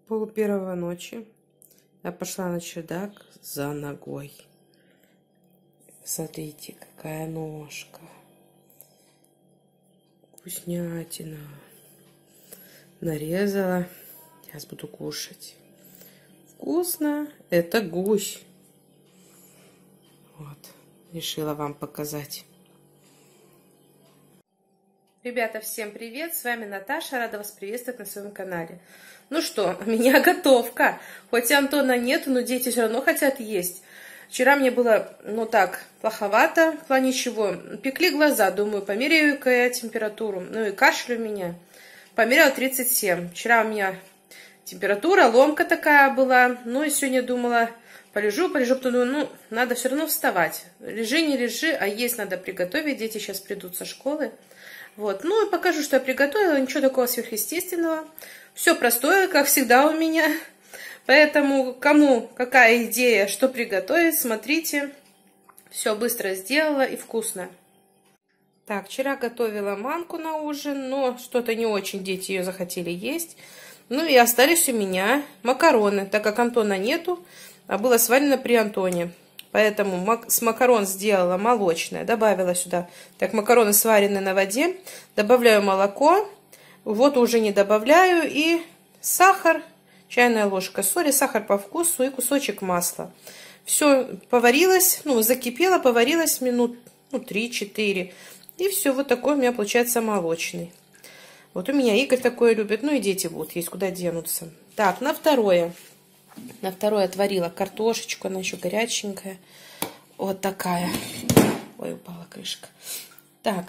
Пол-первого ночи я пошла на чердак за ногой. Смотрите, какая ножка. Вкуснятина. Нарезала. Сейчас буду кушать. Вкусно. Это гусь. Вот. Решила вам показать. Ребята, всем привет! С вами Наташа. Рада вас приветствовать на своем канале. Ну что, у меня готовка. Хоть Антона нету, но дети все равно хотят есть. Вчера мне было, плоховато, в плане чего. Пекли глаза, думаю, померяю-ка я температуру. Ну и кашель у меня. Померяла 37. Вчера у меня температура, ломка такая была. Ну и сегодня думала, полежу, потом думаю, надо все равно вставать. Лежи, не лежи, а есть надо приготовить. Дети сейчас придут со школы. Вот, и покажу, что я приготовила. Ничего такого сверхъестественного. Все простое, как всегда у меня. Поэтому, кому какая идея, что приготовить, смотрите. Все быстро сделала и вкусно. Так, вчера готовила манку на ужин, но что-то не очень дети ее захотели есть. Ну и остались у меня макароны, так как Антона нету, а было сварено при Антоне. Поэтому с макарон сделала молочное, добавила сюда. Так, макароны сварены на воде, добавляю молоко, воду уже не добавляю, и сахар, чайная ложка соли, сахар по вкусу и кусочек масла. Все поварилось, закипело, поварилось минут 3-4. И все, вот такой у меня получается молочный. Вот у меня Игорь такое любит, и дети будут есть, куда денутся. Так, на второе отварила картошечку, она еще горяченькая. Вот такая. Ой, упала крышка. Так.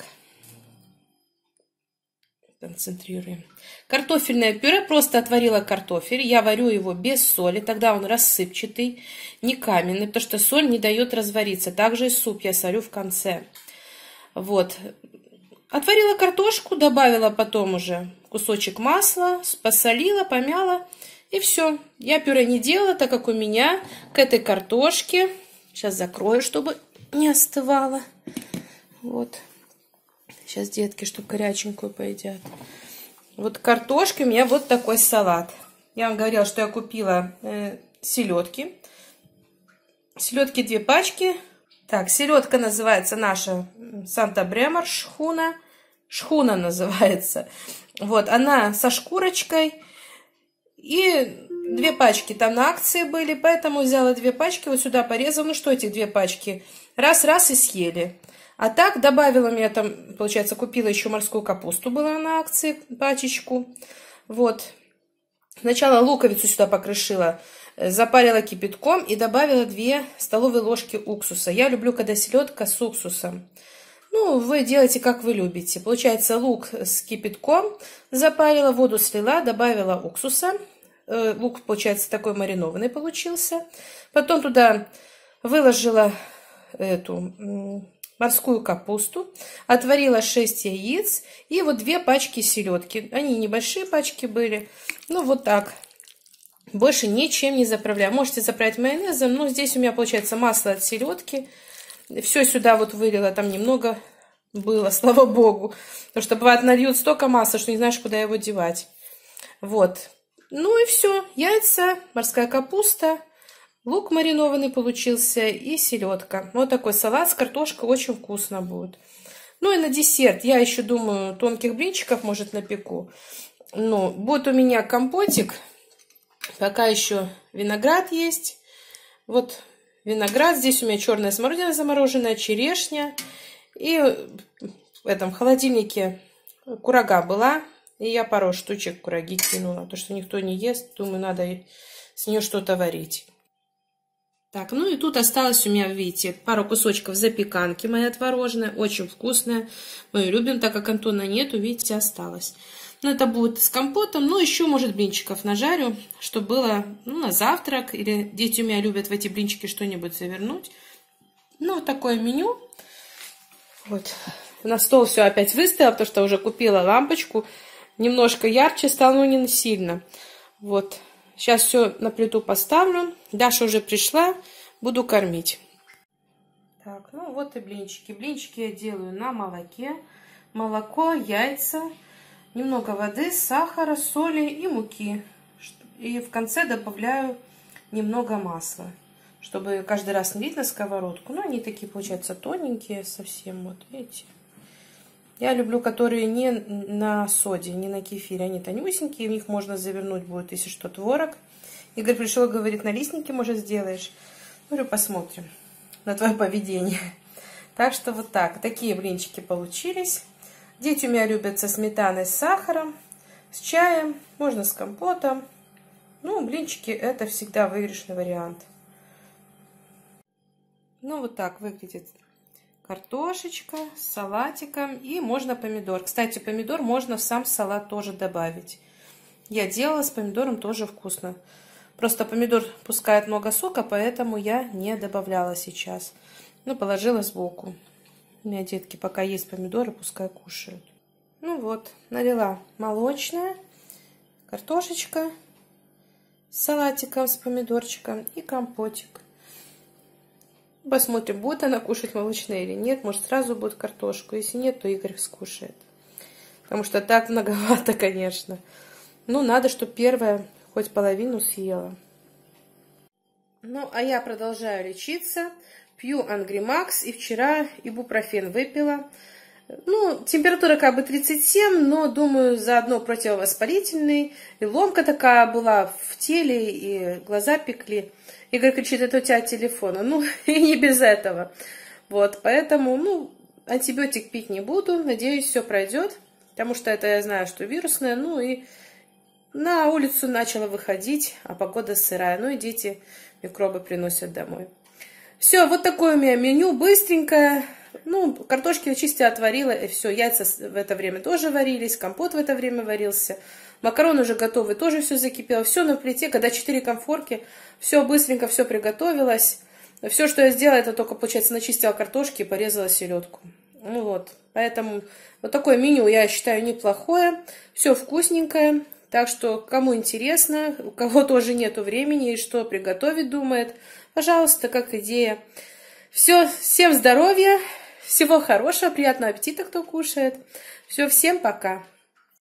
Концентрируем. Картофельное пюре, просто отварила картофель. Я варю его без соли, тогда он рассыпчатый, не каменный, потому что соль не дает развариться. Также и суп я солю в конце. Вот. Отварила картошку, добавила потом уже кусочек масла, посолила, помяла. И все. Я пюре не делала, так как у меня к этой картошке... Сейчас закрою, чтобы не остывало. Вот. Сейчас детки, чтобы горяченькую поедят. Вот картошка, у меня вот такой салат. Я вам говорила, что я купила селедки. Селедки 2 пачки. Так, селедка называется наша Санта-Бремор, шхуна. Шхуна называется. Вот, она со шкурочкой. И 2 пачки там на акции были, поэтому взяла 2 пачки, вот сюда порезала. Что эти 2 пачки? Раз и съели. А так добавила, у меня там, получается, купила еще морскую капусту, была на акции, пачечку. Вот. Сначала луковицу сюда покрошила, запарила кипятком и добавила 2 столовые ложки уксуса. Я люблю, когда селедка с уксусом. Вы делаете, как вы любите. Получается, лук с кипятком запарила, воду слила, добавила уксуса. Лук, получается, такой маринованный получился. Потом туда выложила эту морскую капусту, отварила 6 яиц и вот 2 пачки селедки. Они небольшие пачки были. Вот так. Больше ничем не заправляю. Можете заправить майонезом, но здесь у меня получается масло от селедки. Все сюда вот вылила, там немного было, слава богу. Потому что бывает нальют столько масла, что не знаешь, куда его девать. Вот. И все. Яйца, морская капуста, лук маринованный получился и селедка. Вот такой салат с картошкой, очень вкусно будет. И на десерт я еще думаю, тонких блинчиков, может, напеку. Будет у меня компотик. Пока еще виноград есть. Вот виноград. Здесь у меня черная смородина замороженная, черешня. И в этом холодильнике курага была. И я пару штучек кураги кинула. Потому что никто не ест. Думаю, надо с нее что-то варить. Так, и тут осталось у меня, видите, пару кусочков запеканки моя творожная. Очень вкусная. Мы ее любим, так как Антона нету, видите, осталось. Это будет с компотом. Еще, может, блинчиков нажарю, чтобы было на завтрак. Или дети у меня любят в эти блинчики что-нибудь завернуть. Вот такое меню. Вот. На стол все опять выставила, потому что уже купила лампочку. Немножко ярче стало, но не сильно. Вот. Сейчас все на плиту поставлю. Даша уже пришла. Буду кормить. Так, вот и блинчики. Блинчики я делаю на молоке. Молоко, яйца, немного воды, сахара, соли и муки. И в конце добавляю немного масла, чтобы каждый раз не видно сковородку. Но они такие получаются тоненькие совсем, вот видите. Я люблю, которые не на соде, не на кефире. Они тонюсенькие, в них можно завернуть будет, если что, творог. Игорь пришел, говорит, налистники, может, сделаешь. Говорю, посмотрим на твое поведение. Так что вот так. Такие блинчики получились. Дети у меня любят со сметаной, с сахаром, с чаем, можно с компотом. Ну, блинчики это всегда выигрышный вариант. Ну, вот так выглядит картошечка с салатиком. И можно помидор. Кстати, помидор можно в сам салат тоже добавить. Я делала с помидором, тоже вкусно. Просто помидор пускает много сока, поэтому я не добавляла сейчас. Ну, положила сбоку. У меня детки пока есть помидоры, пускай кушают. Ну вот, налила молочное, картошечка с салатиком, с помидорчиком и компотик. Посмотрим, будет она кушать молочное или нет. Может, сразу будет картошку. Если нет, то Игорь скушает. Потому что так многовато, конечно. Ну, надо, чтобы первая хоть половину съела. Ну, а я продолжаю лечиться. Пью Ангримакс. И вчера ибупрофен выпила. Ну, температура как бы 37, но, думаю, заодно противовоспалительный. И ломка такая была в теле, и глаза пекли. Игорь кричит, это у тебя от телефона. Ну, и не без этого. Вот, поэтому, ну, антибиотик пить не буду. Надеюсь, все пройдет. Потому что это я знаю, что вирусное. Ну, и на улицу начала выходить, а погода сырая. Ну, и дети микробы приносят домой. Все, вот такое у меня меню. Быстренькое. Ну, картошки чисто отварила, и все. Яйца в это время тоже варились. Компот в это время варился. Макароны уже готовы, тоже все закипело. Все на плите, когда 4 комфорки. Все быстренько, все приготовилось. Все, что я сделала, это только, получается, начистила картошки и порезала селедку. Ну вот, поэтому вот такое меню, я считаю, неплохое. Все вкусненькое. Так что, кому интересно, у кого тоже нету времени и что приготовить думает, пожалуйста, как идея. Все, всем здоровья, всего хорошего, приятного аппетита, кто кушает. Все, всем пока.